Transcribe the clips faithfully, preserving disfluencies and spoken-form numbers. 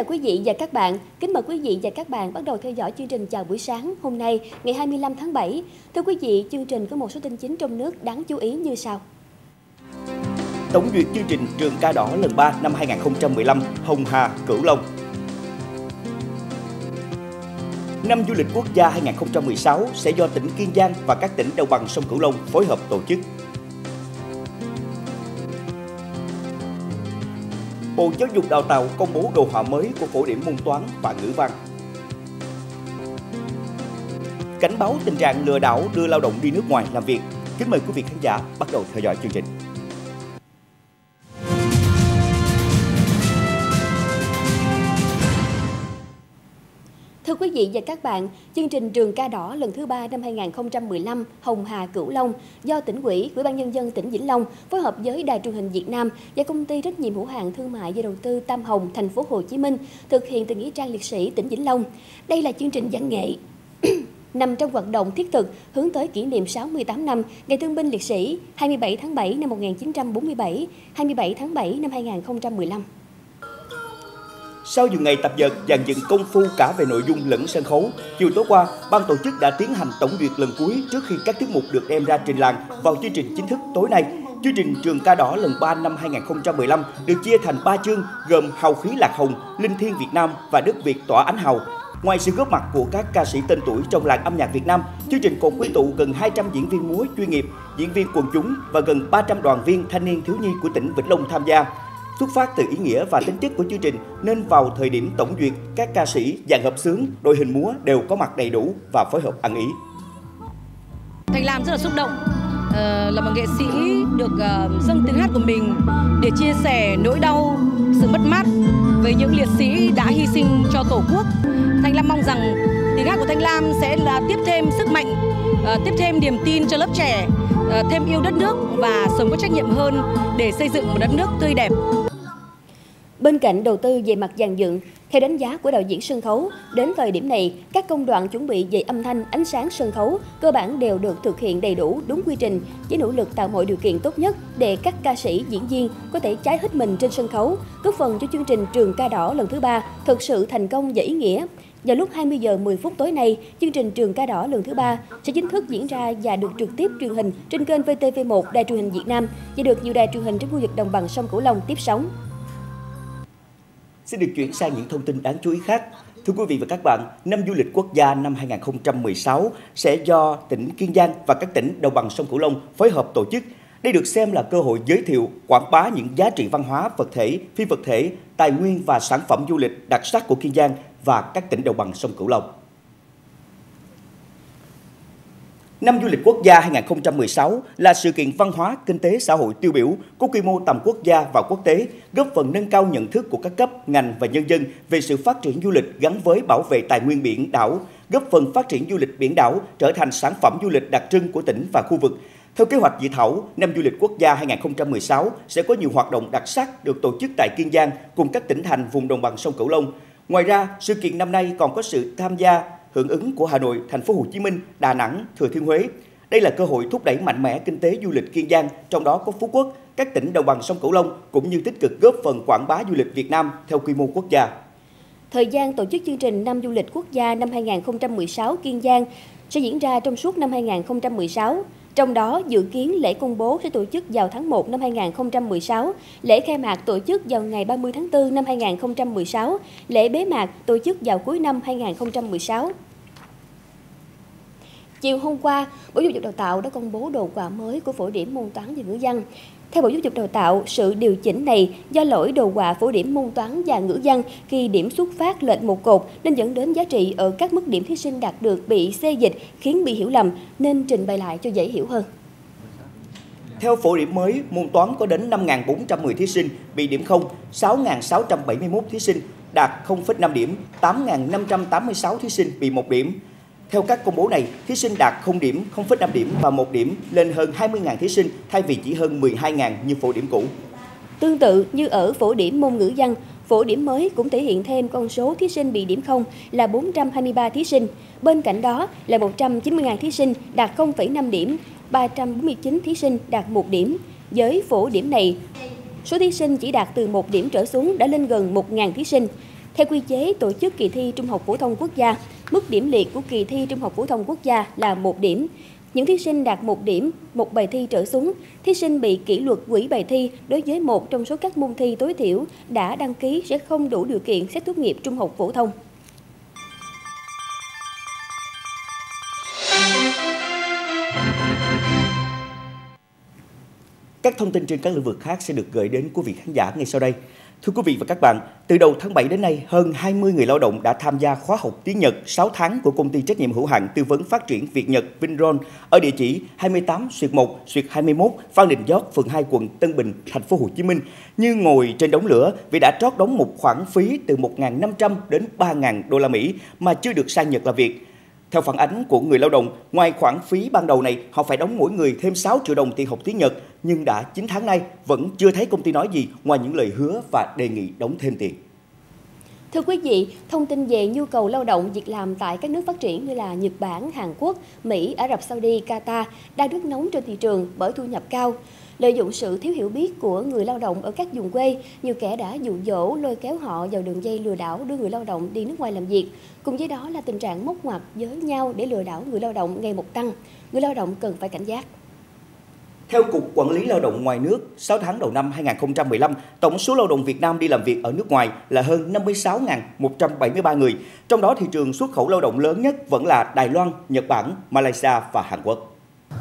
quý vị và các bạn. Kính mời quý vị và các bạn bắt đầu theo dõi chương trình Chào buổi sáng hôm nay, ngày hai mươi lăm tháng bảy. Thưa quý vị, chương trình có một số tin chính trong nước đáng chú ý như sau. Tổng duyệt chương trình Trường Ca Đỏ lần ba năm hai nghìn không trăm mười lăm, Hồng Hà, Cửu Long. Năm du lịch quốc gia hai nghìn không trăm mười sáu sẽ do tỉnh Kiên Giang và các tỉnh đồng bằng sông Cửu Long phối hợp tổ chức. Bộ Giáo dục Đào tạo công bố đồ họa mới của phổ điểm môn toán và ngữ văn. Cảnh báo tình trạng lừa đảo đưa lao động đi nước ngoài làm việc. Kính mời quý vị khán giả bắt đầu theo dõi chương trình. Thưa quý vị và các bạn, chương trình Trường Ca Đỏ lần thứ ba năm hai nghìn không trăm mười lăm Hồng Hà Cửu Long do tỉnh ủy, Ủy ban nhân dân tỉnh Vĩnh Long phối hợp với Đài truyền hình Việt Nam và công ty trách nhiệm hữu hạn thương mại và đầu tư Tam Hồng, thành phố Hồ Chí Minh thực hiện từ nghĩa trang liệt sĩ tỉnh Vĩnh Long. Đây là chương trình văn nghệ nằm trong hoạt động thiết thực hướng tới kỷ niệm sáu mươi tám năm Ngày Thương binh Liệt sĩ hai mươi bảy tháng bảy năm một nghìn chín trăm bốn mươi bảy, hai mươi bảy tháng bảy năm hai nghìn không trăm mười lăm. Sau nhiều ngày tập dượt dàn dựng công phu cả về nội dung lẫn sân khấu, chiều tối qua, ban tổ chức đã tiến hành tổng duyệt lần cuối trước khi các tiết mục được đem ra trình làng vào chương trình chính thức tối nay. Chương trình Trường Ca Đỏ lần ba năm hai nghìn không trăm mười lăm được chia thành ba chương gồm Hào khí lạc hồng, Linh thiêng Việt Nam và Đất Việt tỏa ánh hào. Ngoài sự góp mặt của các ca sĩ tên tuổi trong làng âm nhạc Việt Nam, chương trình còn quy tụ gần hai trăm diễn viên múa chuyên nghiệp, diễn viên quần chúng và gần ba trăm đoàn viên thanh niên thiếu nhi của tỉnh Vĩnh Long tham gia. Xuất phát từ ý nghĩa và tính chất của chương trình nên vào thời điểm tổng duyệt, các ca sĩ, dàn hợp xướng, đội hình múa đều có mặt đầy đủ và phối hợp ăn ý. Thành Lam rất là xúc động, uh, là một nghệ sĩ được uh, dâng tiếng hát của mình để chia sẻ nỗi đau, sự mất mát với những liệt sĩ đã hy sinh cho Tổ quốc. Thành Lam mong rằng tiếng hát của Thanh Lam sẽ là tiếp thêm sức mạnh, uh, tiếp thêm niềm tin cho lớp trẻ, uh, thêm yêu đất nước và sống có trách nhiệm hơn để xây dựng một đất nước tươi đẹp. Bên cạnh đầu tư về mặt dàn dựng, theo đánh giá của đạo diễn sân khấu, đến thời điểm này, các công đoạn chuẩn bị về âm thanh, ánh sáng sân khấu cơ bản đều được thực hiện đầy đủ, đúng quy trình, với nỗ lực tạo mọi điều kiện tốt nhất để các ca sĩ, diễn viên có thể cháy hết mình trên sân khấu, góp phần cho chương trình Trường Ca Đỏ lần thứ ba thực sự thành công và ý nghĩa. Vào lúc hai mươi giờ mười phút tối nay, chương trình Trường Ca Đỏ lần thứ ba sẽ chính thức diễn ra và được trực tiếp truyền hình trên kênh vê tê vê một Đài truyền hình Việt Nam và được nhiều đài truyền hình trên khu vực đồng bằng sông Cửu Long tiếp sóng. Xin được chuyển sang những thông tin đáng chú ý khác. Thưa quý vị và các bạn, năm du lịch quốc gia năm hai nghìn không trăm mười sáu sẽ do tỉnh Kiên Giang và các tỉnh đồng bằng sông Cửu Long phối hợp tổ chức. Đây được xem là cơ hội giới thiệu, quảng bá những giá trị văn hóa, vật thể, phi vật thể, tài nguyên và sản phẩm du lịch đặc sắc của Kiên Giang và các tỉnh đồng bằng sông Cửu Long. Năm du lịch quốc gia hai nghìn không trăm mười sáu là sự kiện văn hóa, kinh tế, xã hội tiêu biểu có quy mô tầm quốc gia và quốc tế, góp phần nâng cao nhận thức của các cấp, ngành và nhân dân về sự phát triển du lịch gắn với bảo vệ tài nguyên biển đảo, góp phần phát triển du lịch biển đảo trở thành sản phẩm du lịch đặc trưng của tỉnh và khu vực. Theo kế hoạch dự thảo, năm du lịch quốc gia hai nghìn không trăm mười sáu sẽ có nhiều hoạt động đặc sắc được tổ chức tại Kiên Giang cùng các tỉnh thành vùng đồng bằng sông Cửu Long. Ngoài ra, sự kiện năm nay còn có sự tham gia hưởng ứng của Hà Nội, thành phố Hồ Chí Minh, Đà Nẵng, Thừa Thiên Huế. Đây là cơ hội thúc đẩy mạnh mẽ kinh tế du lịch Kiên Giang, trong đó có Phú Quốc, các tỉnh đồng bằng sông Cửu Long cũng như tích cực góp phần quảng bá du lịch Việt Nam theo quy mô quốc gia. Thời gian tổ chức chương trình năm du lịch quốc gia năm hai nghìn không trăm mười sáu Kiên Giang sẽ diễn ra trong suốt năm hai nghìn không trăm mười sáu. Trong đó, dự kiến lễ công bố sẽ tổ chức vào tháng một năm hai nghìn không trăm mười sáu, lễ khai mạc tổ chức vào ngày ba mươi tháng tư năm hai nghìn không trăm mười sáu, lễ bế mạc tổ chức vào cuối năm hai nghìn không trăm mười sáu. Chiều hôm qua, Bộ Giáo dục Đào tạo đã công bố đồ họa mới của phổ điểm môn toán và ngữ văn. Theo Bộ Giáo dục Đào tạo, sự điều chỉnh này do lỗi đồ họa phổ điểm môn toán và ngữ văn khi điểm xuất phát lệch một cột nên dẫn đến giá trị ở các mức điểm thí sinh đạt được bị xê dịch khiến bị hiểu lầm nên trình bày lại cho dễ hiểu hơn. Theo phổ điểm mới, môn toán có đến năm nghìn bốn trăm mười thí sinh bị điểm không, sáu nghìn sáu trăm bảy mươi mốt thí sinh đạt không phẩy năm điểm, tám nghìn năm trăm tám mươi sáu thí sinh bị một điểm. Theo các công bố này, thí sinh đạt không điểm, không phẩy năm điểm và một điểm lên hơn hai mươi nghìn thí sinh thay vì chỉ hơn mười hai nghìn như phổ điểm cũ. Tương tự như ở phổ điểm môn ngữ văn, phổ điểm mới cũng thể hiện thêm con số thí sinh bị điểm không là bốn trăm hai mươi ba thí sinh. Bên cạnh đó là một trăm chín mươi nghìn thí sinh đạt không phẩy năm điểm, ba trăm bốn mươi chín thí sinh đạt một điểm. Với phổ điểm này, số thí sinh chỉ đạt từ một điểm trở xuống đã lên gần một nghìn thí sinh. Theo quy chế tổ chức kỳ thi Trung học phổ thông quốc gia, mức điểm liệt của kỳ thi Trung học phổ thông quốc gia là một điểm. Những thí sinh đạt một điểm, một bài thi trở xuống, thí sinh bị kỷ luật hủy bài thi đối với một trong số các môn thi tối thiểu đã đăng ký sẽ không đủ điều kiện xét tốt nghiệp trung học phổ thông. Các thông tin trên các lĩnh vực khác sẽ được gửi đến quý vị khán giả ngay sau đây. Thưa quý vị và các bạn, từ đầu tháng bảy đến nay, hơn hai mươi người lao động đã tham gia khóa học tiếng Nhật sáu tháng của công ty trách nhiệm hữu hạn tư vấn phát triển Việt Nhật Vinron ở địa chỉ hai mươi tám xuyệt một xuyệt hai mươi mốt Phan Đình Giót, phường hai, quận Tân Bình, thành phố Hồ Chí Minh như ngồi trên đống lửa vì đã trót đóng một khoản phí từ một nghìn năm trăm đến ba nghìn đô la Mỹ mà chưa được sang Nhật làm việc. Theo phản ánh của người lao động, ngoài khoản phí ban đầu này, họ phải đóng mỗi người thêm sáu triệu đồng tiền học tiếng Nhật, nhưng đã chín tháng nay vẫn chưa thấy công ty nói gì ngoài những lời hứa và đề nghị đóng thêm tiền. Thưa quý vị, thông tin về nhu cầu lao động việc làm tại các nước phát triển như là Nhật Bản, Hàn Quốc, Mỹ, Ả Rập Saudi, Qatar đang rất nóng trên thị trường bởi thu nhập cao. Lợi dụng sự thiếu hiểu biết của người lao động ở các vùng quê, nhiều kẻ đã dụ dỗ lôi kéo họ vào đường dây lừa đảo đưa người lao động đi nước ngoài làm việc. Cùng với đó là tình trạng móc ngoặc với nhau để lừa đảo người lao động ngày một tăng. Người lao động cần phải cảnh giác. Theo Cục Quản lý Lao động ngoài nước, sáu tháng đầu năm hai nghìn không trăm mười lăm, tổng số lao động Việt Nam đi làm việc ở nước ngoài là hơn năm mươi sáu nghìn một trăm bảy mươi ba người. Trong đó thị trường xuất khẩu lao động lớn nhất vẫn là Đài Loan, Nhật Bản, Malaysia và Hàn Quốc.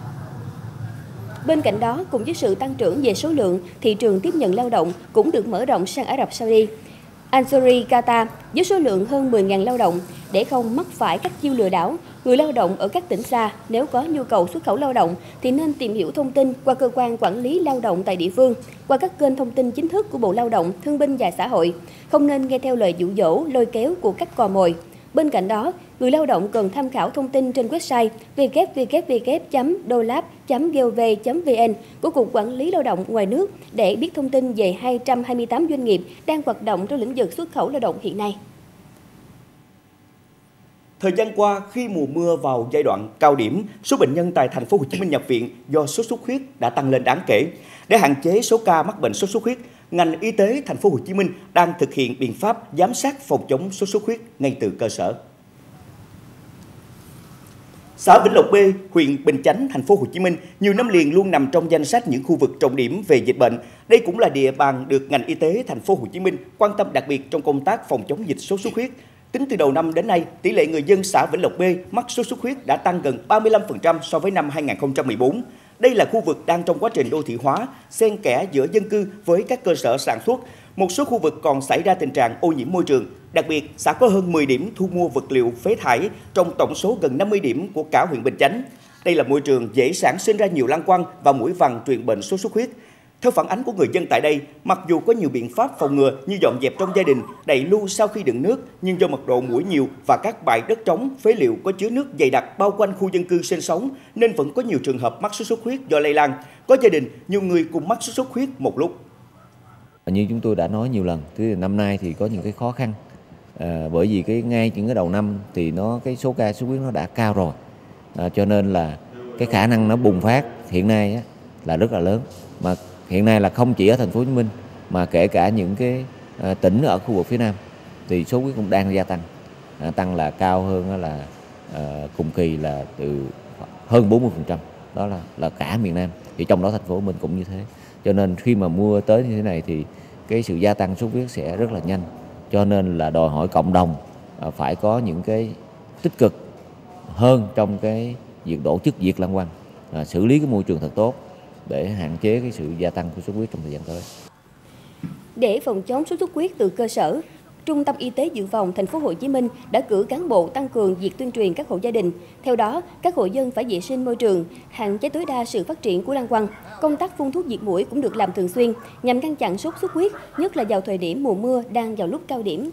Bên cạnh đó, cùng với sự tăng trưởng về số lượng, thị trường tiếp nhận lao động cũng được mở rộng sang Ả Rập Saudi, Algeria, Qatar với số lượng hơn mười nghìn lao động. Để không mắc phải các chiêu lừa đảo, người lao động ở các tỉnh xa nếu có nhu cầu xuất khẩu lao động thì nên tìm hiểu thông tin qua cơ quan quản lý lao động tại địa phương, qua các kênh thông tin chính thức của Bộ Lao động, Thương binh và Xã hội, không nên nghe theo lời dụ dỗ, lôi kéo của các cò mồi. Bên cạnh đó, người lao động cần tham khảo thông tin trên website w w w chấm dolab chấm gov chấm vn của Cục Quản lý Lao động ngoài nước để biết thông tin về hai trăm hai mươi tám doanh nghiệp đang hoạt động trong lĩnh vực xuất khẩu lao động hiện nay. Thời gian qua, khi mùa mưa vào giai đoạn cao điểm, số bệnh nhân tại thành phố Hồ Chí Minh nhập viện do sốt xuất huyết đã tăng lên đáng kể. Để hạn chế số ca mắc bệnh sốt xuất huyết, ngành y tế thành phố Hồ Chí Minh đang thực hiện biện pháp giám sát phòng chống sốt xuất huyết ngay từ cơ sở. Xã Vĩnh Lộc B, huyện Bình Chánh, thành phố Hồ Chí Minh nhiều năm liền luôn nằm trong danh sách những khu vực trọng điểm về dịch bệnh. Đây cũng là địa bàn được ngành y tế thành phố Hồ Chí Minh quan tâm đặc biệt trong công tác phòng chống dịch sốt xuất huyết. Tính từ đầu năm đến nay, tỷ lệ người dân xã Vĩnh Lộc B mắc sốt xuất huyết đã tăng gần ba mươi lăm phần trăm so với năm hai nghìn không trăm mười bốn. Đây là khu vực đang trong quá trình đô thị hóa, xen kẽ giữa dân cư với các cơ sở sản xuất. Một số khu vực còn xảy ra tình trạng ô nhiễm môi trường. Đặc biệt, xã có hơn mười điểm thu mua vật liệu phế thải trong tổng số gần năm mươi điểm của cả huyện Bình Chánh. Đây là môi trường dễ sản sinh ra nhiều lăng quăng và muỗi vằn truyền bệnh sốt xuất huyết. Theo phản ánh của người dân tại đây, mặc dù có nhiều biện pháp phòng ngừa như dọn dẹp trong gia đình, đậy lu sau khi đựng nước, nhưng do mật độ muỗi nhiều và các bãi đất trống, phế liệu có chứa nước dày đặc bao quanh khu dân cư sinh sống, nên vẫn có nhiều trường hợp mắc sốt xuất huyết do lây lan. Có gia đình, nhiều người cùng mắc sốt xuất huyết một lúc. Như chúng tôi đã nói nhiều lần, thì năm nay thì có những cái khó khăn, à, bởi vì cái ngay những cái đầu năm thì nó cái số ca sốt xuất huyết nó đã cao rồi, à, cho nên là cái khả năng nó bùng phát hiện nay á, là rất là lớn. Mà hiện nay là không chỉ ở thành phố Hồ Chí Minh mà kể cả những cái à, tỉnh ở khu vực phía Nam thì số huyết cũng đang gia tăng, à, tăng là cao hơn là à, cùng kỳ là từ hơn bốn mươi phần trăm, đó là là cả miền Nam, thì trong đó thành phố Hồ Chí Minh cũng như thế. Cho nên khi mà mưa tới như thế này thì cái sự gia tăng sốt huyết sẽ rất là nhanh, cho nên là đòi hỏi cộng đồng à, phải có những cái tích cực hơn trong cái việc tổ chức diệt lăng quăng, à, xử lý cái môi trường thật tốt để hạn chế cái sự gia tăng của sốt huyết trong thời gian tới. Để phòng chống sốt xuất huyết từ cơ sở, Trung tâm Y tế Dự phòng thành phố Hồ Chí Minh đã cử cán bộ tăng cường việc tuyên truyền các hộ gia đình. Theo đó, các hộ dân phải vệ sinh môi trường, hạn chế tối đa sự phát triển của lăng quăng. Công tác phun thuốc diệt muỗi cũng được làm thường xuyên nhằm ngăn chặn sốt xuất huyết, nhất là vào thời điểm mùa mưa đang vào lúc cao điểm.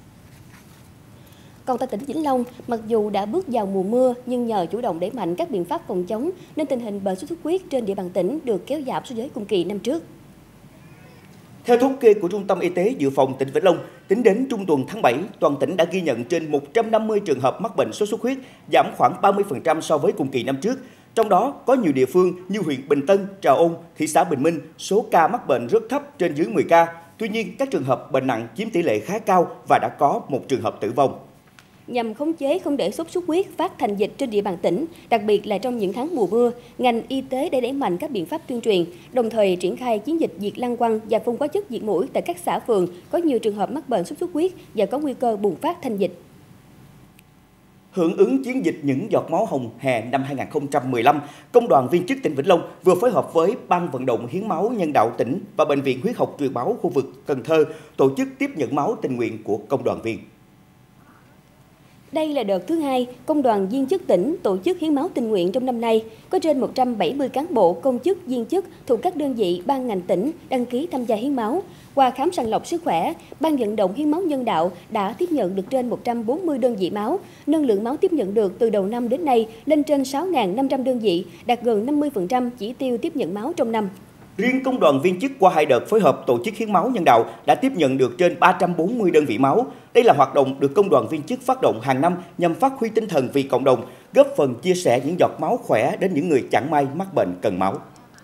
Còn tại tỉnh Vĩnh Long, mặc dù đã bước vào mùa mưa nhưng nhờ chủ động đẩy mạnh các biện pháp phòng chống nên tình hình bệnh sốt xuất huyết trên địa bàn tỉnh được kéo giảm so với cùng kỳ năm trước. Theo thống kê của Trung tâm Y tế Dự phòng tỉnh Vĩnh Long, tính đến trung tuần tháng bảy, toàn tỉnh đã ghi nhận trên một trăm năm mươi trường hợp mắc bệnh sốt xuất huyết, giảm khoảng ba mươi phần trăm so với cùng kỳ năm trước. Trong đó có nhiều địa phương như huyện Bình Tân, Trà Ôn, thị xã Bình Minh, số ca mắc bệnh rất thấp trên dưới mười ca. Tuy nhiên, các trường hợp bệnh nặng chiếm tỷ lệ khá cao và đã có một trường hợp tử vong. Nhằm khống chế không để sốt xuất huyết phát thành dịch trên địa bàn tỉnh, đặc biệt là trong những tháng mùa mưa, ngành y tế đã đẩy mạnh các biện pháp tuyên truyền, đồng thời triển khai chiến dịch diệt lăng quăng và phun hóa chất diệt muỗi tại các xã phường có nhiều trường hợp mắc bệnh sốt xuất huyết và có nguy cơ bùng phát thành dịch. Hưởng ứng chiến dịch Những giọt máu hồng hè năm hai nghìn không trăm mười lăm, Công đoàn viên chức tỉnh Vĩnh Long vừa phối hợp với Ban vận động hiến máu nhân đạo tỉnh và Bệnh viện Huyết học truyền máu khu vực Cần Thơ tổ chức tiếp nhận máu tình nguyện của công đoàn viên. Đây là đợt thứ hai, Công đoàn viên chức tỉnh tổ chức hiến máu tình nguyện trong năm nay. Có trên một trăm bảy mươi cán bộ, công chức, viên chức thuộc các đơn vị ban ngành tỉnh đăng ký tham gia hiến máu. Qua khám sàng lọc sức khỏe, Ban vận động hiến máu nhân đạo đã tiếp nhận được trên một trăm bốn mươi đơn vị máu, nâng lượng máu tiếp nhận được từ đầu năm đến nay lên trên sáu nghìn năm trăm đơn vị, đạt gần năm mươi phần trăm chỉ tiêu tiếp nhận máu trong năm. Riêng công đoàn viên chức qua hai đợt phối hợp tổ chức hiến máu nhân đạo đã tiếp nhận được trên ba trăm bốn mươi đơn vị máu. Đây là hoạt động được công đoàn viên chức phát động hàng năm nhằm phát huy tinh thần vì cộng đồng, góp phần chia sẻ những giọt máu khỏe đến những người chẳng may mắc bệnh cần máu.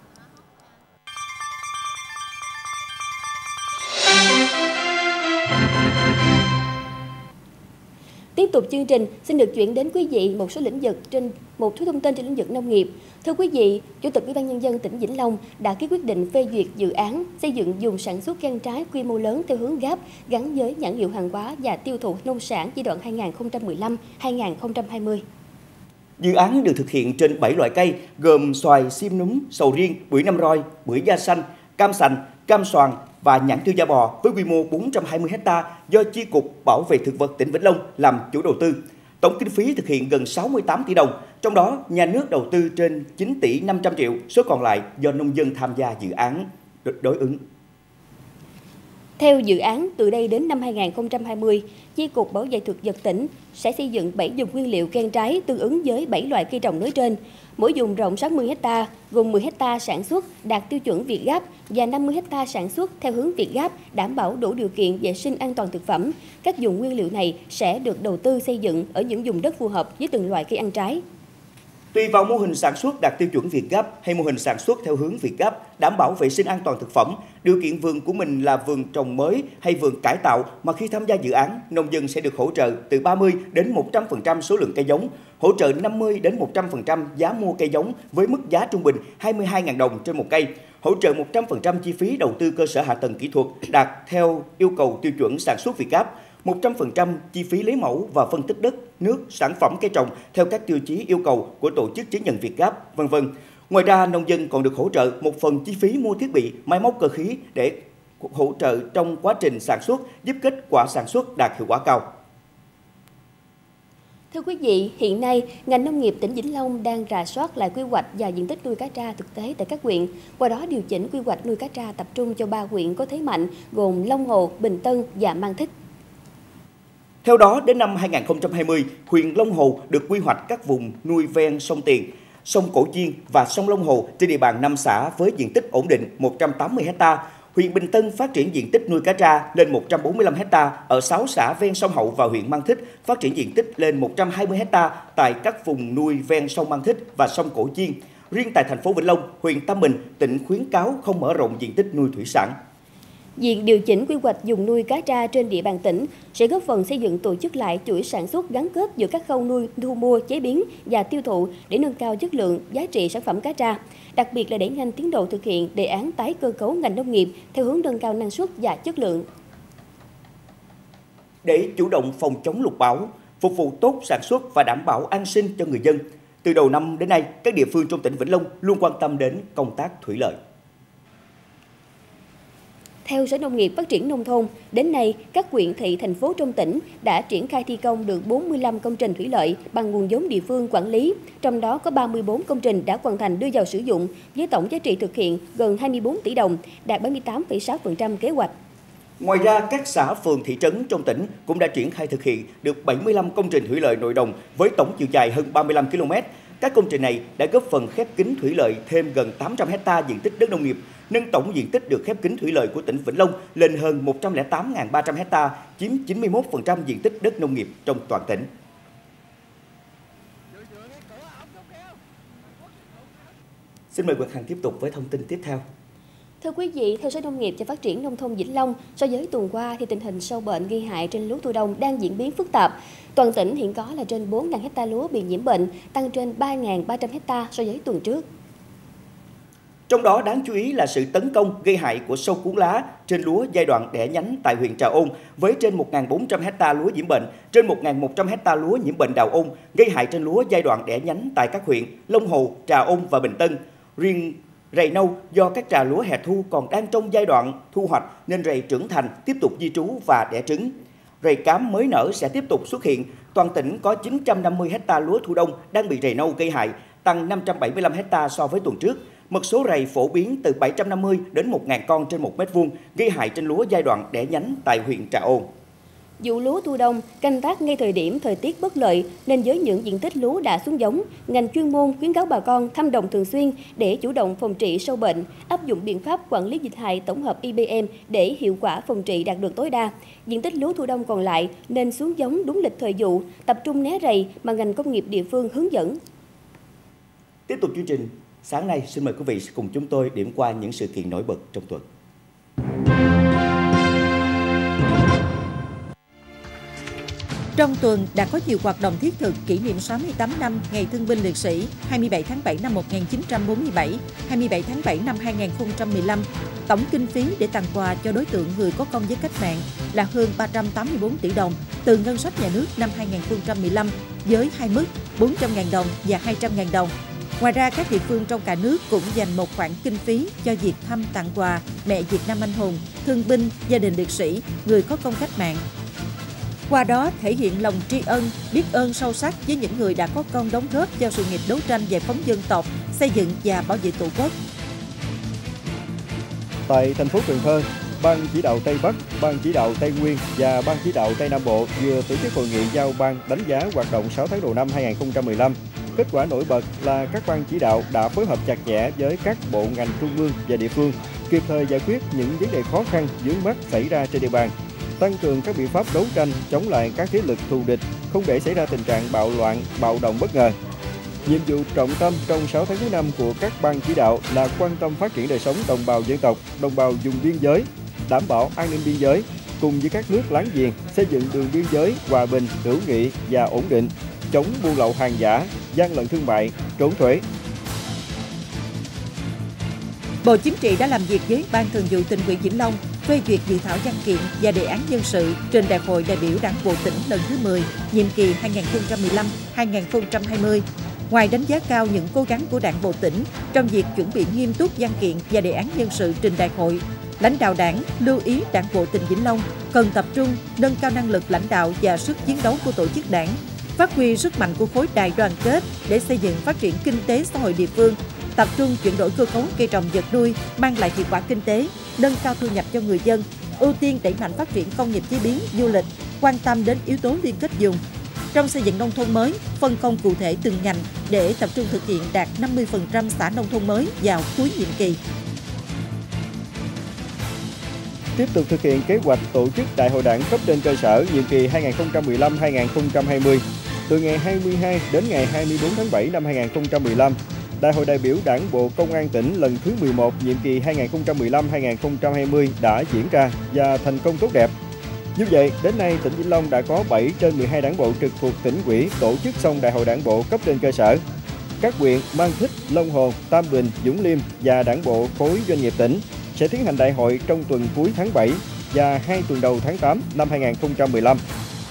Tiếp tục chương trình, xin được chuyển đến quý vị một số lĩnh vực trên một số thông tin trên lĩnh vực nông nghiệp. Thưa quý vị, Chủ tịch Ủy ban Nhân dân tỉnh Vĩnh Long đã ký quyết định phê duyệt dự án xây dựng vùng sản xuất gan trái quy mô lớn theo hướng ghép gắn với nhãn hiệu hàng hóa và tiêu thụ nông sản giai đoạn hai nghìn không trăm mười lăm đến hai nghìn không trăm hai mươi. Dự án được thực hiện trên bảy loại cây gồm xoài, sim núm, sầu riêng, bưởi Nam Roi, bưởi da xanh, cam sành, cam xoàn và nhãn tiêu da bò với quy mô bốn trăm hai mươi héc ta do Chi cục Bảo vệ thực vật tỉnh Vĩnh Long làm chủ đầu tư. Tổng kinh phí thực hiện gần sáu mươi tám tỷ đồng, trong đó nhà nước đầu tư trên chín tỷ năm trăm triệu, số còn lại do nông dân tham gia dự án đối ứng. Theo dự án, từ đây đến năm hai nghìn không trăm hai mươi, Chi cục Bảo vệ thực vật tỉnh sẽ xây dựng bảy vùng nguyên liệu gan trái tương ứng với bảy loại cây trồng nói trên. Mỗi vùng rộng sáu mươi héc ta, gồm mười héc ta sản xuất đạt tiêu chuẩn Việt Gáp và năm mươi héc ta sản xuất theo hướng Việt Gáp, đảm bảo đủ điều kiện vệ sinh an toàn thực phẩm. Các vùng nguyên liệu này sẽ được đầu tư xây dựng ở những vùng đất phù hợp với từng loại cây ăn trái. Tùy vào mô hình sản xuất đạt tiêu chuẩn Việt Gáp hay mô hình sản xuất theo hướng Việt Gáp, đảm bảo vệ sinh an toàn thực phẩm, điều kiện vườn của mình là vườn trồng mới hay vườn cải tạo mà khi tham gia dự án, nông dân sẽ được hỗ trợ từ ba mươi đến một trăm phần trăm số lượng cây giống, hỗ trợ năm mươi đến một trăm phần trăm giá mua cây giống với mức giá trung bình hai mươi hai nghìn đồng trên một cây, hỗ trợ một trăm phần trăm chi phí đầu tư cơ sở hạ tầng kỹ thuật đạt theo yêu cầu tiêu chuẩn sản xuất Việt Gáp, một trăm phần trăm chi phí lấy mẫu và phân tích đất, nước, sản phẩm cây trồng theo các tiêu chí yêu cầu của tổ chức chứng nhận Việt Gáp, vân vân. Ngoài ra, nông dân còn được hỗ trợ một phần chi phí mua thiết bị, máy móc cơ khí để hỗ trợ trong quá trình sản xuất, giúp kết quả sản xuất đạt hiệu quả cao. Thưa quý vị, hiện nay, ngành nông nghiệp tỉnh Vĩnh Long đang rà soát lại quy hoạch và diện tích nuôi cá tra thực tế tại các huyện, qua đó điều chỉnh quy hoạch nuôi cá tra tập trung cho ba huyện có thế mạnh gồm Long Hồ, Bình Tân và Mang Thít. Theo đó, đến năm hai nghìn không trăm hai mươi, huyện Long Hồ được quy hoạch các vùng nuôi ven sông Tiền, sông Cổ Chiên và sông Long Hồ trên địa bàn năm xã với diện tích ổn định một trăm tám mươi héc ta. Huyện Bình Tân phát triển diện tích nuôi cá tra lên một trăm bốn mươi lăm héc ta ở sáu xã ven sông Hậu và huyện Mang Thít phát triển diện tích lên một trăm hai mươi héc ta tại các vùng nuôi ven sông Mang Thít và sông Cổ Chiên. Riêng tại thành phố Vĩnh Long, huyện Tam Bình, tỉnh khuyến cáo không mở rộng diện tích nuôi thủy sản. Việc điều chỉnh quy hoạch vùng nuôi cá tra trên địa bàn tỉnh sẽ góp phần xây dựng tổ chức lại chuỗi sản xuất gắn kết giữa các khâu nuôi, thu mua, chế biến và tiêu thụ để nâng cao chất lượng, giá trị sản phẩm cá tra, đặc biệt là đẩy nhanh tiến độ thực hiện đề án tái cơ cấu ngành nông nghiệp theo hướng nâng cao năng suất và chất lượng. Để chủ động phòng chống lụt bão, phục vụ tốt sản xuất và đảm bảo an sinh cho người dân, từ đầu năm đến nay, các địa phương trong tỉnh Vĩnh Long luôn quan tâm đến công tác thủy lợi. Theo Sở Nông nghiệp Phát triển Nông thôn, đến nay, các huyện thị, thành phố trong tỉnh đã triển khai thi công được bốn mươi lăm công trình thủy lợi bằng nguồn vốn địa phương quản lý, trong đó có ba mươi tư công trình đã hoàn thành đưa vào sử dụng với tổng giá trị thực hiện gần hai mươi tư tỷ đồng, đạt bảy mươi tám phẩy sáu phần trăm kế hoạch. Ngoài ra, các xã, phường, thị trấn trong tỉnh cũng đã triển khai thực hiện được bảy mươi lăm công trình thủy lợi nội đồng với tổng chiều dài hơn ba mươi lăm ki lô mét. Các công trình này đã góp phần khép kín thủy lợi thêm gần tám trăm héc ta diện tích đất nông nghiệp, nâng tổng diện tích được khép kín thủy lợi của tỉnh Vĩnh Long lên hơn một trăm lẻ tám nghìn ba trăm héc ta, chiếm chín mươi mốt phần trăm diện tích đất nông nghiệp trong toàn tỉnh. Xin mời Quang Hằng tiếp tục với thông tin tiếp theo. Thưa quý vị, theo Sở Nông nghiệp và Phát triển Nông thôn Vĩnh Long, so với tuần qua thì tình hình sâu bệnh gây hại trên lúa thu đông đang diễn biến phức tạp. Toàn tỉnh hiện có là trên bốn nghìn hecta lúa bị nhiễm bệnh, tăng trên ba nghìn ba trăm hecta so với tuần trước. Trong đó đáng chú ý là sự tấn công gây hại của sâu cuốn lá trên lúa giai đoạn đẻ nhánh tại huyện Trà Ôn với trên một nghìn bốn trăm hecta lúa nhiễm bệnh, trên một nghìn một trăm hecta lúa nhiễm bệnh đào ôn, gây hại trên lúa giai đoạn đẻ nhánh tại các huyện Long Hồ, Trà Ôn và Bình Tân. Riêng rầy nâu do các trà lúa hè thu còn đang trong giai đoạn thu hoạch nên rầy trưởng thành tiếp tục di trú và đẻ trứng. Rầy cám mới nở sẽ tiếp tục xuất hiện. Toàn tỉnh có chín trăm năm mươi hecta lúa thu đông đang bị rầy nâu gây hại, tăng năm trăm bảy mươi lăm hecta so với tuần trước. Mật số rầy phổ biến từ bảy trăm năm mươi đến một nghìn con trên một mét vuông, gây hại trên lúa giai đoạn đẻ nhánh tại huyện Trà Ôn. Vụ lúa thu đông canh tác ngay thời điểm thời tiết bất lợi nên với những diện tích lúa đã xuống giống, ngành chuyên môn khuyến cáo bà con thăm đồng thường xuyên để chủ động phòng trị sâu bệnh, áp dụng biện pháp quản lý dịch hại tổng hợp I B M để hiệu quả phòng trị đạt được tối đa. Diện tích lúa thu đông còn lại nên xuống giống đúng lịch thời vụ, tập trung né rầy mà ngành công nghiệp địa phương hướng dẫn. Tiếp tục chương trình, sáng nay xin mời quý vị cùng chúng tôi điểm qua những sự kiện nổi bật trong tuần. Trong tuần đã có nhiều hoạt động thiết thực kỷ niệm sáu mươi tám năm Ngày Thương binh Liệt sĩ hai mươi bảy tháng bảy năm một nghìn chín trăm bốn mươi bảy, hai mươi bảy tháng bảy năm hai nghìn không trăm mười lăm. Tổng kinh phí để tặng quà cho đối tượng người có công với cách mạng là hơn ba trăm tám mươi tư tỷ đồng từ ngân sách nhà nước năm hai nghìn không trăm mười lăm với hai mức bốn trăm nghìn đồng và hai trăm nghìn đồng. Ngoài ra, các địa phương trong cả nước cũng dành một khoản kinh phí cho việc thăm tặng quà mẹ Việt Nam anh hùng, thương binh, gia đình liệt sĩ, người có công cách mạng. Qua đó thể hiện lòng tri ân, biết ơn sâu sắc với những người đã có công đóng góp cho sự nghiệp đấu tranh giải phóng dân tộc, xây dựng và bảo vệ Tổ quốc. Tại thành phố Cần Thơ, Ban chỉ đạo Tây Bắc, Ban chỉ đạo Tây Nguyên và Ban chỉ đạo Tây Nam Bộ vừa tổ chức hội nghị giao ban đánh giá hoạt động sáu tháng đầu năm hai nghìn không trăm mười lăm. Kết quả nổi bật là các ban chỉ đạo đã phối hợp chặt chẽ với các bộ ngành trung ương và địa phương, kịp thời giải quyết những vấn đề khó khăn vướng mắc xảy ra trên địa bàn, tăng cường các biện pháp đấu tranh chống lại các thế lực thù địch, không để xảy ra tình trạng bạo loạn, bạo động bất ngờ. Nhiệm vụ trọng tâm trong sáu tháng cuối năm của các ban chỉ đạo là quan tâm phát triển đời sống đồng bào dân tộc, đồng bào vùng biên giới, đảm bảo an ninh biên giới, cùng với các nước láng giềng xây dựng đường biên giới hòa bình, hữu nghị và ổn định, chống buôn lậu hàng giả, gian lận thương mại, trốn thuế. Bộ Chính trị đã làm việc với Ban Thường vụ Tỉnh ủy Vĩnh Long phê duyệt dự thảo văn kiện và đề án nhân sự trình Đại hội đại biểu Đảng bộ tỉnh lần thứ mười, nhiệm kỳ hai nghìn không trăm mười lăm đến hai nghìn không trăm hai mươi. Ngoài đánh giá cao những cố gắng của Đảng bộ tỉnh trong việc chuẩn bị nghiêm túc văn kiện và đề án nhân sự trình Đại hội, lãnh đạo Đảng lưu ý Đảng bộ tỉnh Vĩnh Long cần tập trung nâng cao năng lực lãnh đạo và sức chiến đấu của tổ chức Đảng, phát huy sức mạnh của khối đại đoàn kết để xây dựng phát triển kinh tế xã hội địa phương, tập trung chuyển đổi cơ cấu cây trồng vật nuôi mang lại hiệu quả kinh tế, nâng cao thu nhập cho người dân, ưu tiên đẩy mạnh phát triển công nghiệp chế biến, du lịch, quan tâm đến yếu tố liên kết vùng. Trong xây dựng nông thôn mới, phân công cụ thể từng ngành để tập trung thực hiện đạt năm mươi phần trăm xã nông thôn mới vào cuối nhiệm kỳ. Tiếp tục thực hiện kế hoạch tổ chức Đại hội Đảng cấp trên cơ sở nhiệm kỳ hai nghìn không trăm mười lăm đến hai nghìn không trăm hai mươi. Từ ngày hai mươi hai đến ngày hai mươi tư tháng bảy năm hai nghìn không trăm mười lăm, Đại hội đại biểu Đảng bộ Công an tỉnh lần thứ mười một nhiệm kỳ hai nghìn không trăm mười lăm đến hai nghìn không trăm hai mươi đã diễn ra và thành công tốt đẹp. Như vậy, đến nay tỉnh Vĩnh Long đã có bảy trên mười hai đảng bộ trực thuộc tỉnh ủy tổ chức xong Đại hội Đảng bộ cấp trên cơ sở. Các huyện Mang Thít, Long Hồ, Tam Bình, Vũng Liêm và đảng bộ khối doanh nghiệp tỉnh sẽ tiến hành đại hội trong tuần cuối tháng bảy và hai tuần đầu tháng tám năm hai nghìn không trăm mười lăm.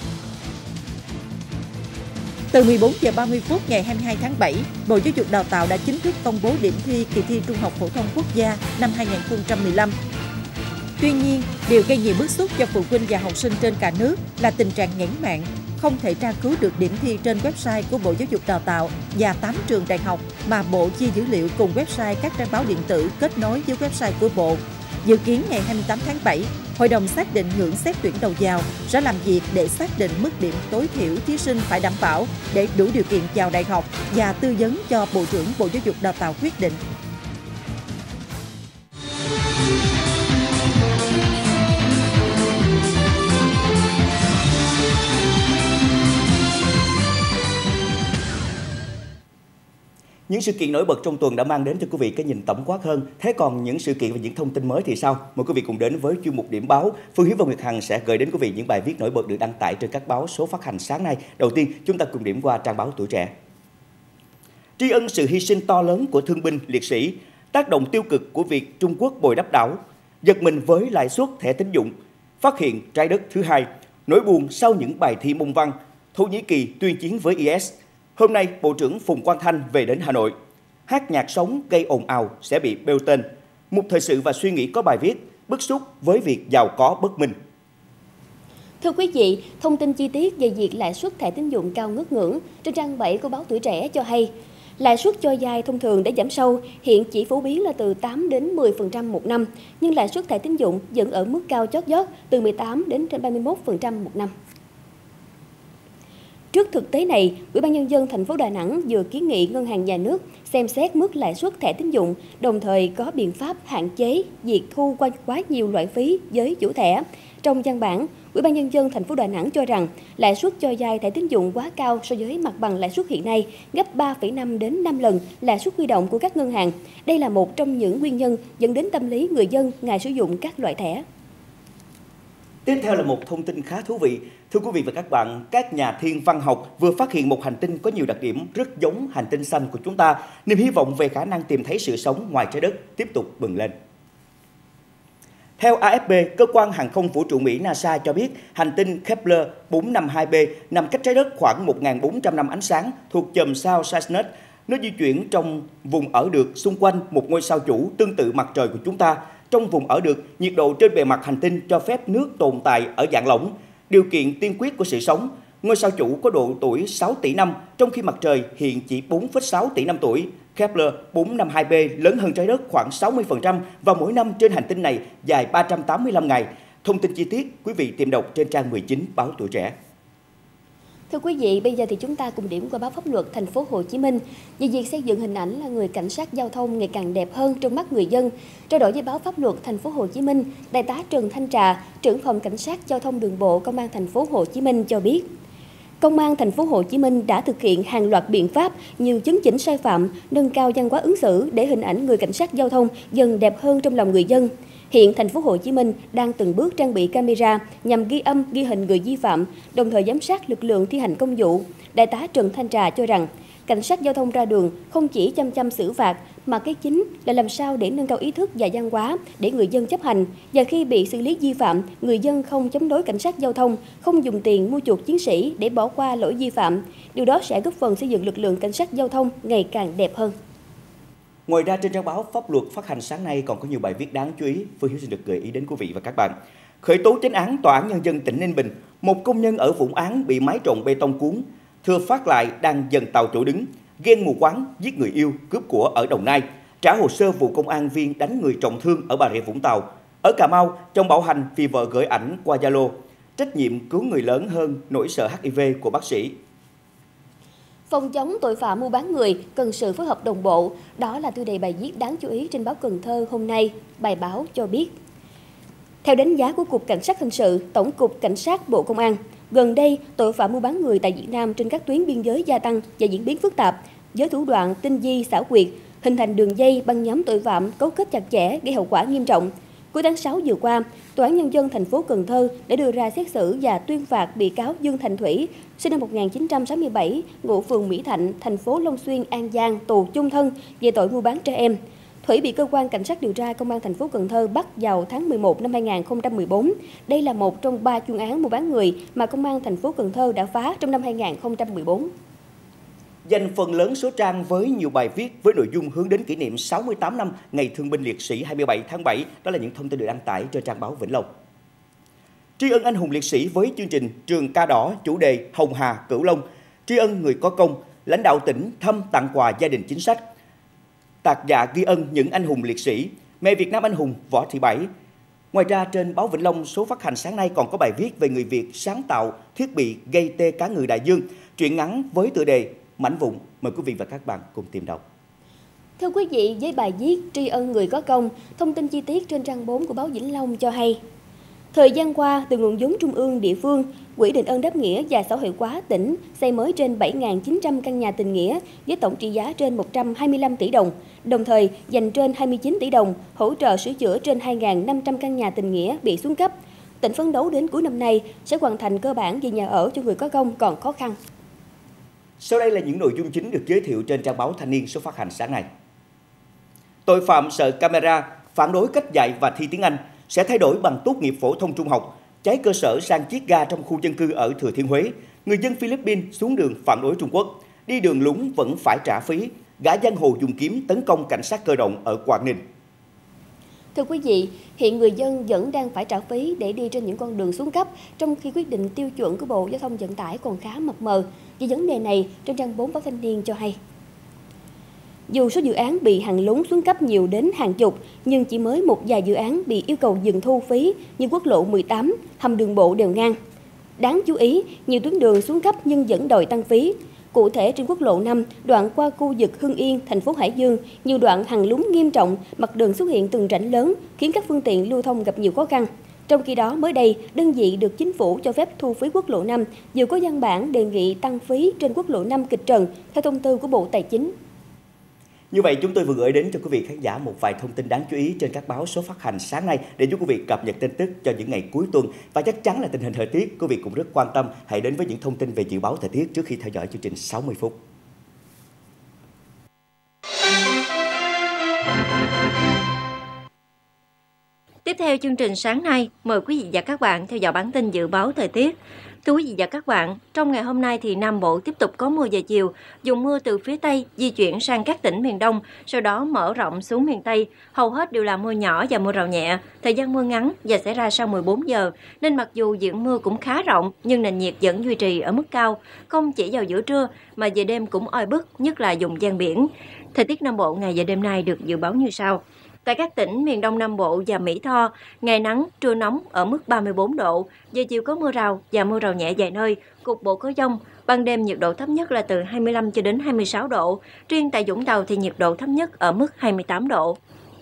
Từ mười bốn giờ ba mươi phút ngày hai mươi hai tháng bảy, Bộ Giáo dục Đào tạo đã chính thức công bố điểm thi kỳ thi Trung học phổ thông quốc gia năm hai nghìn không trăm mười lăm. Tuy nhiên, điều gây nhiều bức xúc cho phụ huynh và học sinh trên cả nước là tình trạng nghẽn mạng, không thể tra cứu được điểm thi trên website của Bộ Giáo dục Đào tạo và tám trường đại học mà Bộ chia dữ liệu cùng website các trang báo điện tử kết nối với website của Bộ. Dự kiến ngày hai mươi tám tháng bảy, Hội đồng xác định ngưỡng xét tuyển đầu vào sẽ làm việc để xác định mức điểm tối thiểu thí sinh phải đảm bảo để đủ điều kiện vào đại học và tư vấn cho Bộ trưởng Bộ Giáo dục Đào tạo quyết định. Những sự kiện nổi bật trong tuần đã mang đến cho quý vị cái nhìn tổng quát hơn. Thế còn những sự kiện và những thông tin mới thì sao? Mời quý vị cùng đến với chuyên mục điểm báo. Phương Hiếu và Nguyệt Hằng sẽ gửi đến quý vị những bài viết nổi bật được đăng tải trên các báo số phát hành sáng nay. Đầu tiên, chúng ta cùng điểm qua trang báo Tuổi Trẻ. Tri ân sự hy sinh to lớn của thương binh liệt sĩ, tác động tiêu cực của việc Trung Quốc bồi đắp đảo, giật mình với lãi suất thẻ tín dụng, phát hiện trái đất thứ hai, nỗi buồn sau những bài thi môn văn, Thổ Nhĩ Kỳ tuyên chiến với i ét. Hôm nay, Bộ trưởng Phùng Quang Thanh về đến Hà Nội. Hát nhạc sống gây ồn ào sẽ bị bêu tên. Mục thời sự và suy nghĩ có bài viết bức xúc với việc giàu có bất minh. Thưa quý vị, thông tin chi tiết về việc lãi suất thẻ tín dụng cao ngất ngưỡng trên trang bảy của báo Tuổi Trẻ cho hay, lãi suất cho vay thông thường đã giảm sâu, hiện chỉ phổ biến là từ tám đến mười phần trăm một năm, nhưng lãi suất thẻ tín dụng vẫn ở mức cao chót vót từ mười tám đến trên ba mươi mốt phần trăm một năm. Trước thực tế này, Ủy ban Nhân dân thành phố Đà Nẵng vừa kiến nghị Ngân hàng Nhà nước xem xét mức lãi suất thẻ tín dụng, đồng thời có biện pháp hạn chế việc thu qua quá nhiều loại phí với chủ thẻ. Trong văn bản, Ủy ban Nhân dân thành phố Đà Nẵng cho rằng lãi suất cho vay thẻ tín dụng quá cao so với mặt bằng lãi suất hiện nay, gấp ba phẩy năm đến năm lần lãi suất huy động của các ngân hàng. Đây là một trong những nguyên nhân dẫn đến tâm lý người dân ngại sử dụng các loại thẻ. Tiếp theo là một thông tin khá thú vị. Thưa quý vị và các bạn, các nhà thiên văn học vừa phát hiện một hành tinh có nhiều đặc điểm rất giống hành tinh xanh của chúng ta. Niềm hy vọng về khả năng tìm thấy sự sống ngoài trái đất tiếp tục bừng lên. Theo a ép pê, cơ quan hàng không vũ trụ Mỹ NASA cho biết hành tinh Kepler bốn năm hai b nằm cách trái đất khoảng một nghìn bốn trăm năm ánh sáng thuộc chòm sao Cygnus. Nó di chuyển trong vùng ở được xung quanh một ngôi sao chủ tương tự mặt trời của chúng ta. Trong vùng ở được, nhiệt độ trên bề mặt hành tinh cho phép nước tồn tại ở dạng lỏng, điều kiện tiên quyết của sự sống. Ngôi sao chủ có độ tuổi sáu tỷ năm, trong khi mặt trời hiện chỉ bốn phẩy sáu tỷ năm tuổi. Kepler bốn năm hai b lớn hơn trái đất khoảng sáu mươi phần trăm và mỗi năm trên hành tinh này dài ba trăm tám mươi lăm ngày. Thông tin chi tiết quý vị tìm đọc trên trang mười chín báo Tuổi Trẻ. Thưa quý vị, bây giờ thì chúng ta cùng điểm qua báo Pháp luật thành phố Hồ Chí Minh về việc xây dựng hình ảnh là người cảnh sát giao thông ngày càng đẹp hơn trong mắt người dân. Trao đổi với báo Pháp luật thành phố Hồ Chí Minh, Đại tá Trần Thanh Trà, trưởng phòng cảnh sát giao thông đường bộ Công an thành phố Hồ Chí Minh cho biết, Công an thành phố Hồ Chí Minh đã thực hiện hàng loạt biện pháp như chấn chỉnh sai phạm, nâng cao văn hóa ứng xử để hình ảnh người cảnh sát giao thông dần đẹp hơn trong lòng người dân. Hiện thành phố Hồ Chí Minh đang từng bước trang bị camera nhằm ghi âm, ghi hình người vi phạm, đồng thời giám sát lực lượng thi hành công vụ. Đại tá Trần Thanh Trà cho rằng, cảnh sát giao thông ra đường không chỉ chăm chăm xử phạt, mà cái chính là làm sao để nâng cao ý thức và văn hóa để người dân chấp hành. Và khi bị xử lý vi phạm, người dân không chống đối cảnh sát giao thông, không dùng tiền mua chuộc chiến sĩ để bỏ qua lỗi vi phạm. Điều đó sẽ góp phần xây dựng lực lượng cảnh sát giao thông ngày càng đẹp hơn. Ngoài ra, trên trang báo Pháp luật phát hành sáng nay còn có nhiều bài viết đáng chú ý. Phương Hiếu xin được gợi ý đến quý vị và các bạn. Khởi tố chánh án Tòa án Nhân dân tỉnh Ninh Bình, một công nhân ở Vũng Áng bị mái trộn bê tông cuốn. Thưa phát lại đang dần tàu chỗ đứng, ghen mù quáng, giết người yêu, cướp của ở Đồng Nai, trả hồ sơ vụ công an viên đánh người trọng thương ở Bà Rịa Vũng Tàu. Ở Cà Mau, trong bạo hành vì vợ gửi ảnh qua Zalo, trách nhiệm cứu người lớn hơn nỗi sợ hát i vê của bác sĩ. Phòng chống tội phạm mua bán người cần sự phối hợp đồng bộ. Đó là tiêu đề bài viết đáng chú ý trên báo Cần Thơ hôm nay. Bài báo cho biết, theo đánh giá của Cục Cảnh sát Hình sự, Tổng cục Cảnh sát Bộ Công an, gần đây tội phạm mua bán người tại Việt Nam trên các tuyến biên giới gia tăng và diễn biến phức tạp, với thủ đoạn tinh vi xảo quyệt, hình thành đường dây băng nhóm tội phạm cấu kết chặt chẽ gây hậu quả nghiêm trọng. Cuối tháng sáu vừa qua, Tòa án Nhân dân thành phố Cần Thơ đã đưa ra xét xử và tuyên phạt bị cáo Dương Thành Thủy, sinh năm một nghìn chín trăm sáu mươi bảy, ngụ phường Mỹ Thạnh, thành phố Long Xuyên, An Giang, tù chung thân về tội mua bán trẻ em. Thủy bị cơ quan cảnh sát điều tra Công an thành phố Cần Thơ bắt vào tháng mười một năm hai nghìn không trăm mười bốn. Đây là một trong ba chuyên án mua bán người mà Công an thành phố Cần Thơ đã phá trong năm hai nghìn không trăm mười bốn. Dành phần lớn số trang với nhiều bài viết với nội dung hướng đến kỷ niệm sáu mươi tám năm Ngày Thương binh Liệt sĩ hai mươi bảy tháng bảy. Đó là những thông tin được đăng tải trên trang báo Vĩnh Long. Tri ân anh hùng liệt sĩ với chương trình Trường Ca Đỏ chủ đề Hồng Hà Cửu Long, tri ân người có công, lãnh đạo tỉnh thăm tặng quà gia đình chính sách. Tạc dạ ghi ân những anh hùng liệt sĩ, mẹ Việt Nam anh hùng Võ Thị Bảy. Ngoài ra, trên báo Vĩnh Long số phát hành sáng nay còn có bài viết về người Việt sáng tạo thiết bị gây tê cá ngừ đại dương, truyện ngắn với tựa đề Mảnh vụn. Mời quý vị và các bạn cùng tìm đọc. Thưa quý vị, với bài viết tri ân người có công, thông tin chi tiết trên trang bốn của báo Vĩnh Long cho hay, Thời gian qua, từ nguồn vốn trung ương địa phương, Quỹ đền ơn đáp nghĩa và xã hội hóa tỉnh xây mới trên bảy nghìn chín trăm căn nhà tình nghĩa với tổng trị giá trên một trăm hai mươi lăm tỷ đồng, đồng thời dành trên hai mươi chín tỷ đồng hỗ trợ sửa chữa trên hai nghìn năm trăm căn nhà tình nghĩa bị xuống cấp. Tỉnh phấn đấu đến cuối năm nay sẽ hoàn thành cơ bản về nhà ở cho người có công còn khó khăn. Sau đây là những nội dung chính được giới thiệu trên trang báo Thanh niên số phát hành sáng nay. Tội phạm sợ camera, phản đối cách dạy và thi tiếng Anh sẽ thay đổi bằng tốt nghiệp phổ thông trung học, cháy cơ sở sang chiết ga trong khu dân cư ở Thừa Thiên Huế. Người dân Philippines xuống đường phản đối Trung Quốc, đi đường lúng vẫn phải trả phí, gã giang hồ dùng kiếm tấn công cảnh sát cơ động ở Quảng Ninh. Thưa quý vị, hiện người dân vẫn đang phải trả phí để đi trên những con đường xuống cấp, trong khi quyết định tiêu chuẩn của Bộ Giao thông Vận tải còn khá mập mờ. Về vấn đề này, trên trang bốn báo Thanh niên cho hay, dù số dự án bị hàng lún xuống cấp nhiều đến hàng chục, nhưng chỉ mới một vài dự án bị yêu cầu dừng thu phí như quốc lộ mười tám, hầm đường bộ đèo ngang. Đáng chú ý, nhiều tuyến đường xuống cấp nhưng vẫn đòi tăng phí. Cụ thể, trên quốc lộ năm, đoạn qua khu vực Hưng Yên, thành phố Hải Dương, nhiều đoạn hằn lún nghiêm trọng, mặt đường xuất hiện từng rãnh lớn, khiến các phương tiện lưu thông gặp nhiều khó khăn. Trong khi đó, mới đây, đơn vị được chính phủ cho phép thu phí quốc lộ năm vừa có văn bản đề nghị tăng phí trên quốc lộ năm Kịch Trần theo thông tư của Bộ Tài chính. Như vậy, chúng tôi vừa gửi đến cho quý vị khán giả một vài thông tin đáng chú ý trên các báo số phát hành sáng nay để giúp quý vị cập nhật tin tức cho những ngày cuối tuần. Và chắc chắn là tình hình thời tiết quý vị cũng rất quan tâm. Hãy đến với những thông tin về dự báo thời tiết trước khi theo dõi chương trình sáu mươi phút. Tiếp theo chương trình sáng nay, mời quý vị và các bạn theo dõi bản tin dự báo thời tiết. Thưa quý vị và các bạn, trong ngày hôm nay thì Nam Bộ tiếp tục có mưa về chiều, dùng mưa từ phía Tây di chuyển sang các tỉnh miền Đông, sau đó mở rộng xuống miền Tây. Hầu hết đều là mưa nhỏ và mưa rào nhẹ, thời gian mưa ngắn và xảy ra sau mười bốn giờ, nên mặc dù diện mưa cũng khá rộng, nhưng nền nhiệt vẫn duy trì ở mức cao, không chỉ vào giữa trưa mà về đêm cũng oi bức, nhất là vùng ven biển. Thời tiết Nam Bộ ngày và đêm nay được dự báo như sau. Tại các tỉnh miền Đông Nam Bộ và Mỹ Tho, ngày nắng, trưa nóng ở mức ba mươi bốn độ, giờ chiều có mưa rào và mưa rào nhẹ vài nơi, cục bộ có dông. Ban đêm nhiệt độ thấp nhất là từ hai mươi lăm cho đến hai mươi sáu độ, riêng tại Vũng Tàu thì nhiệt độ thấp nhất ở mức hai mươi tám độ.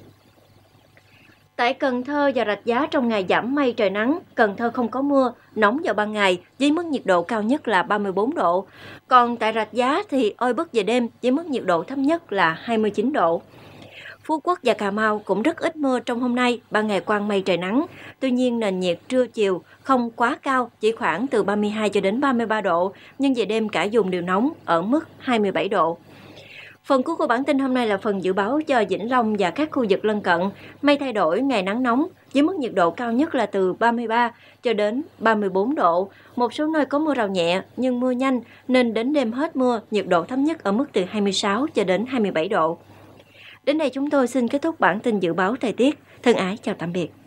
Tại Cần Thơ và Rạch Giá trong ngày giảm mây trời nắng, Cần Thơ không có mưa, nóng vào ban ngày với mức nhiệt độ cao nhất là ba mươi bốn độ. Còn tại Rạch Giá thì oi bức về đêm với mức nhiệt độ thấp nhất là hai mươi chín độ. Phú Quốc và Cà Mau cũng rất ít mưa trong hôm nay, ban ngày quang mây trời nắng. Tuy nhiên nền nhiệt trưa chiều không quá cao, chỉ khoảng từ ba mươi hai cho đến ba mươi ba độ, nhưng về đêm cả vùng đều nóng ở mức hai mươi bảy độ. Phần cuối của bản tin hôm nay là phần dự báo cho Vĩnh Long và các khu vực lân cận. Mây thay đổi, ngày nắng nóng, với mức nhiệt độ cao nhất là từ ba mươi ba cho đến ba mươi bốn độ. Một số nơi có mưa rào nhẹ, nhưng mưa nhanh, nên đến đêm hết mưa, nhiệt độ thấp nhất ở mức từ hai mươi sáu cho đến hai mươi bảy độ. Đến đây chúng tôi xin kết thúc bản tin dự báo thời tiết. Thân ái chào tạm biệt.